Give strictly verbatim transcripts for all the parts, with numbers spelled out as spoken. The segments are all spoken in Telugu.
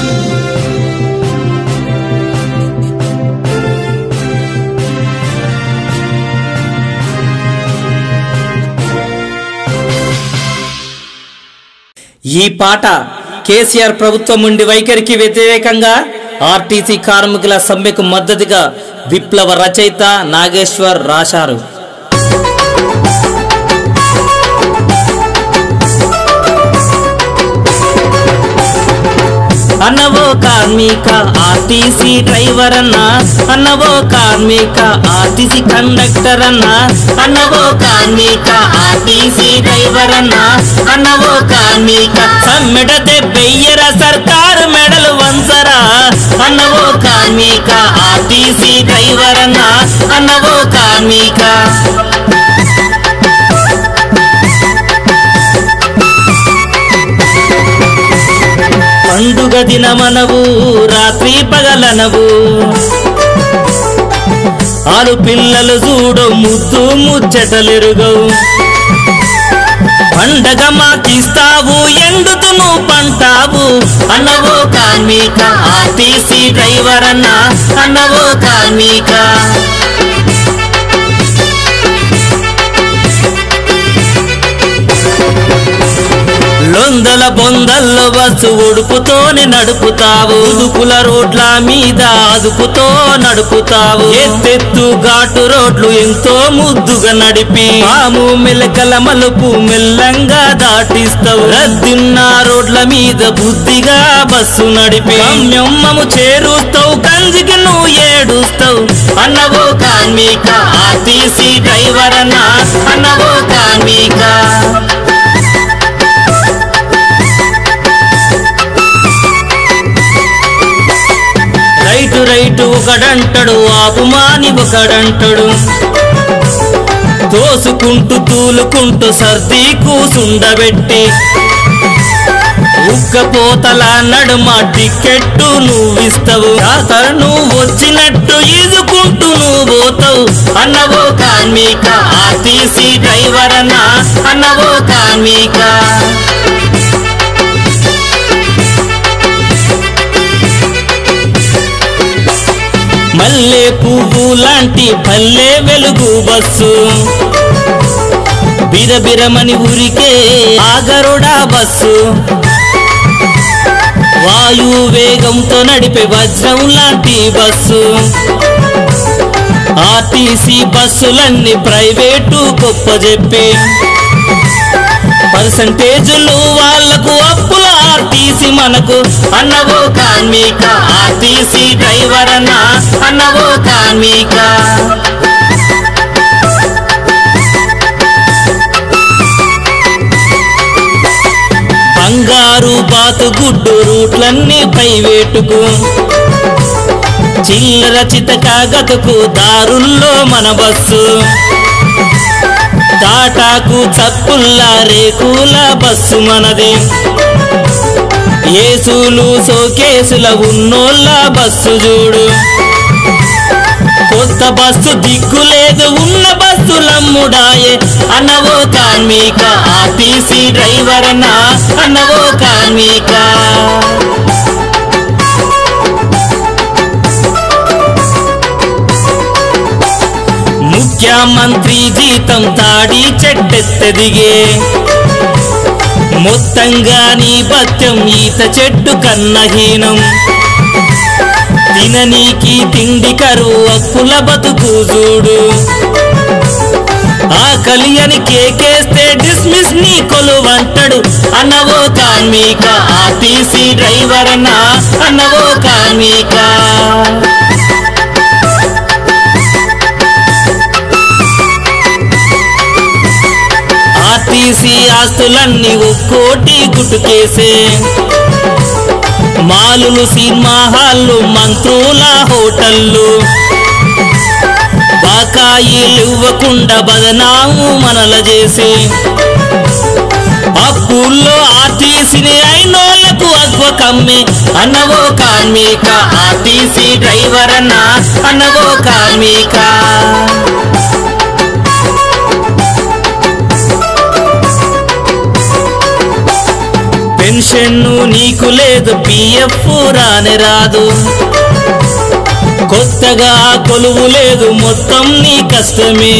ఈ పాట కేసీఆర్ ప్రభుత్వం ఉండి వైఖరికి వ్యతిరేకంగా ఆర్టీసీ కార్మికుల సమ్మెకు మద్దతుగా విప్లవ రచయిత నాగేశ్వర్ రాశారు. అన్నవో కార్మిక ఆర్టీసీ డ్రైవర్ అన్న, అన్నవో కార్మిక ఆర్టీసీ కండక్టర్ అన్న, అన్నవో కార్మిక ఆర్టీసీ డ్రైవర్ అన్న, అన్నవో కార్మిక సమ్మెడ దెబ్బెయ్యర సర్కారు మెడలు వంచరా, అన్నవో కార్మిక ఆర్టీసీ డ్రైవర్ అన్న, అన్నవో కార్మిక. పండుగ దినమనవు రాత్రి పగలనవు, ఆరు పిల్లలు చూడు ముద్దు ముచ్చటలెరుగవు, పండగ మాకిస్తావు ఎండుతును పంటావు, అన్నవో కార్మిక ఆర్టీసీ డ్రైవర్ అన్న, అన్నవో కార్మిక. లొందల బొందల్లో బస్సు ఉడుపుతోని నడుపుతావు, ఉదుపుల రోడ్ల మీద అదుపుతో నడుపుతావు, ఎత్తెత్తు ఘాటు రోడ్లు ఎంతో ముద్దుగా నడిపి పాము మెలకల మలుపు మెల్లంగా దాటిస్తావు, రద్దున్న రోడ్ల మీద బుద్ధిగా బస్సు నడిపి గమ్యమ్మము చేరుస్తావు, కంజికి నువ్వు ఏడుస్తావు, అన్నవో కార్మిక ఆర్టీసీ డ్రైవర్ అన్న, అన్నవో కార్మిక. రైటు రైటు ఒకడంటడు ఆపుమాని ఒకడంటడు, తోసుకుంటూ తూలుకుంటూ సర్ది కూసుండబెట్టి ఉక్కపోతల నడుమ టికెట్టు నువ్విస్తావు, జాతర నువ్వు వచ్చినట్టు ఈదుకుంటూ నువ్వు పోతావు, అన్నవో కార్మిక ఆర్టీసీ డ్రైవర్ అన్న, అన్నవో కార్మిక. మల్లె పువ్వు లాంటి పల్లె వెలుగు బస్సు, బిరబిరమని ఉరికే ఆగరుడా బస్సు, వాయు వేగంతో నడిపే వజ్రం లాంటి బస్సు, ఆర్టీసీ బస్సులన్నీ ప్రైవేటు గొప్ప చెప్పి పర్సంటేజులు వాళ్లకు అప్పుల ఆర్టీసీ మనకు, అన్నవో కార్మిక ఆర్టీసీ డ్రైవర్ అన్న, అన్నవో కార్మిక. బంగారు బాతు గుడ్డు రూట్లన్నీ ప్రైవేటుకు, చిల్లర చితక గతుకు దారుల్లో మన బస్సు, టాటాకు చప్పుల్లా రేకుల బస్సు మనది, ఏసులు సోకేసుల ఉన్నోళ్ళ బస్సు చూడు, కొత్త బస్సు దిక్కులేదు ఉన్న బస్సులమ్ముడాయే, అన్నవో కార్మిక ఆర్టీసీ డ్రైవర్ అన్న, అన్నవో కార్మిక. ముఖ్యమంత్రి జీతం తాడి చెట్టెత్తదిగే, మొత్తంగా నీ భత్యం ఈత చెట్టు కన్నహీనం, తిననీకి తిండి కరువు అప్పుల బతుకు చూడు, ఆకలి అని కేకేస్తే డిస్మిస్ నీ కొలువంటడు, అన్నవో కార్మిక ఆర్టీసీ డ్రైవర్ అన్న, అన్నవో కార్మిక. ఆర్టీసీ ఆస్తులన్నీ ఒక్కోటి గుట్టుకేసే, మాలులు సినిమా హాళ్ళు మంత్రుల హోటళ్ళు, బాకాయిలు ఇవ్వకుండా బదనాము మనల చేసి అప్పుల్లో ఆర్టీసీని అయినోళ్లకు అగ్వ కమ్మే, అన్నవో కార్మిక ఆర్టీసీ డ్రైవర్ అన్న, అన్నవో కార్మిక. పెన్షన్ను నీకు లేదు, పిఎఫ్ రాని రాదు, కొత్తగా కొలువు లేదు, మొత్తం నీ కష్టమే.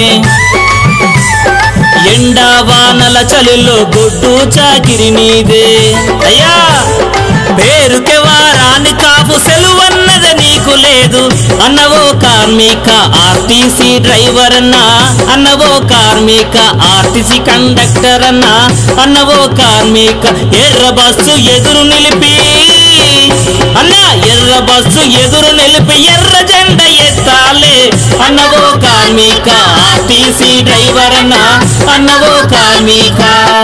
ఎండా వానల చలిలో గొడ్డు చాకిరి నీదే. అయ్యా పేరుకే వారాన్ని కాపు సెలువన్నది నీకు లేదు. అన్నవో కార్మిక ఆర్టీసీ డ్రైవర్ అన్నా, అన్నవో కార్మిక ఆర్టీసీ కండక్టర్ అన్నా, అన్నవో కార్మిక ఎర్ర బస్సు ఎదురు నిలిపి అన్నా, ఎర్ర బస్సు ఎదురు నిలిపి ఎర్ర జెండా ఎత్తాలే. అన్నవో కార్మిక ఆర్టీసీ డ్రైవర్ అన్నా, అన్నవో కార్మిక.